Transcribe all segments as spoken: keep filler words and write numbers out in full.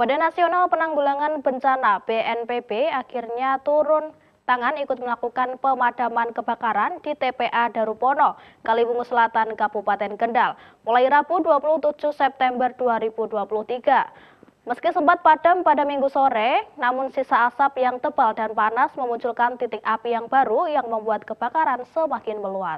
Badan Nasional Penanggulangan Bencana B N P B akhirnya turun tangan ikut melakukan pemadaman kebakaran di T P A Darupono, Kaliwungu Selatan, Kabupaten Kendal, mulai Rabu dua puluh tujuh September dua ribu dua puluh tiga. Meski sempat padam pada Minggu sore, namun sisa asap yang tebal dan panas memunculkan titik api yang baru yang membuat kebakaran semakin meluas.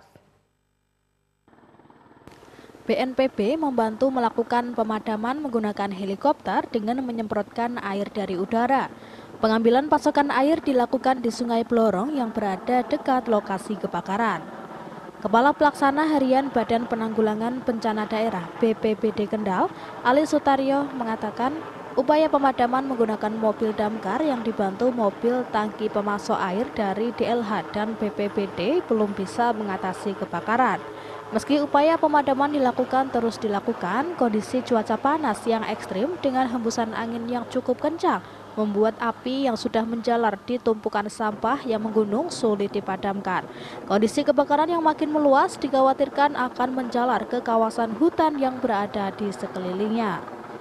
B N P B membantu melakukan pemadaman menggunakan helikopter dengan menyemprotkan air dari udara. Pengambilan pasokan air dilakukan di Sungai Blorong yang berada dekat lokasi kebakaran. Kepala Pelaksana Harian Badan Penanggulangan Bencana Daerah B P B D Kendal, Ali Sutaryo, mengatakan upaya pemadaman menggunakan mobil damkar yang dibantu mobil tangki pemasok air dari D L H dan B P B D belum bisa mengatasi kebakaran. Meski upaya pemadaman dilakukan terus dilakukan, kondisi cuaca panas yang ekstrim dengan hembusan angin yang cukup kencang membuat api yang sudah menjalar di tumpukan sampah yang menggunung sulit dipadamkan. Kondisi kebakaran yang makin meluas dikhawatirkan akan menjalar ke kawasan hutan yang berada di sekelilingnya.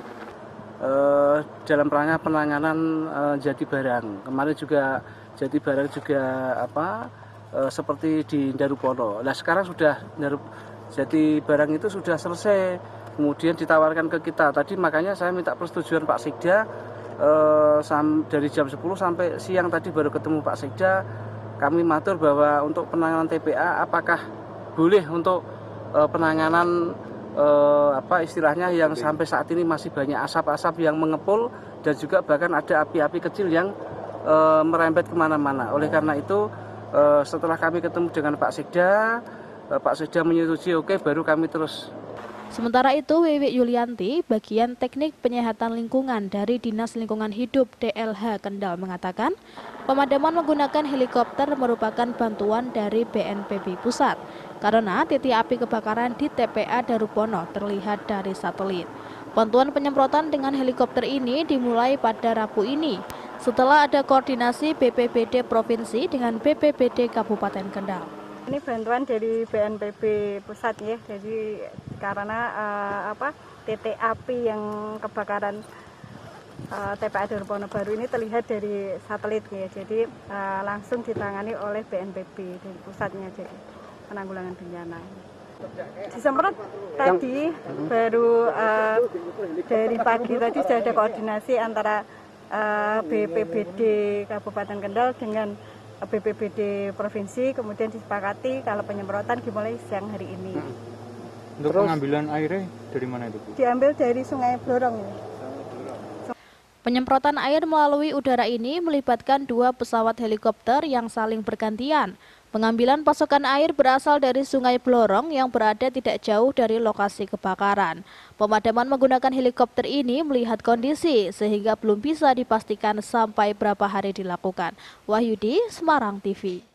Uh, dalam rangka penanganan uh, Jati Barang, kemarin juga Jati Barang juga apa? E, seperti di Darupono. Nah sekarang sudah Jati Barang itu sudah selesai, kemudian ditawarkan ke kita. Tadi makanya saya minta persetujuan Pak Sekda e, sam, dari jam sepuluh sampai siang tadi baru ketemu Pak Sekda. Kami matur bahwa untuk penanganan T P A apakah boleh untuk e, penanganan e, apa istilahnya yang sampai saat ini masih banyak asap-asap yang mengepul dan juga bahkan ada api-api kecil yang e, merembet kemana-mana. Oleh karena itu Uh, setelah kami ketemu dengan Pak Sekda, uh, Pak Sekda menyetujui oke, baru kami terus. Sementara itu, Wiwi Yulianti, bagian teknik penyehatan lingkungan dari Dinas Lingkungan Hidup D L H Kendal mengatakan, pemadaman menggunakan helikopter merupakan bantuan dari B N P B Pusat, karena titik api kebakaran di T P A Darupono terlihat dari satelit. Bantuan penyemprotan dengan helikopter ini dimulai pada Rabu ini, setelah ada koordinasi B P B D Provinsi dengan B P B D Kabupaten Kendal. Ini bantuan dari B N P B Pusat ya, jadi karena uh, apa titik api yang kebakaran uh, T P A Darupono baru ini terlihat dari satelit ya, jadi uh, langsung ditangani oleh B N P B dari pusatnya, jadi penanggulangan bencana. Disemprot tadi baru uh, dari pagi tadi sudah ada koordinasi antara uh, B P B D Kabupaten Kendal dengan B P B D Provinsi, kemudian disepakati kalau penyemprotan dimulai siang hari ini. Untuk Terus, pengambilan airnya dari mana itu, Bu? Diambil dari Sungai Blorong. Penyemprotan air melalui udara ini melibatkan dua pesawat helikopter yang saling bergantian. Pengambilan pasokan air berasal dari Sungai Blorong yang berada tidak jauh dari lokasi kebakaran. Pemadaman menggunakan helikopter ini melihat kondisi sehingga belum bisa dipastikan sampai berapa hari dilakukan. Wahyudi, Semarang T V.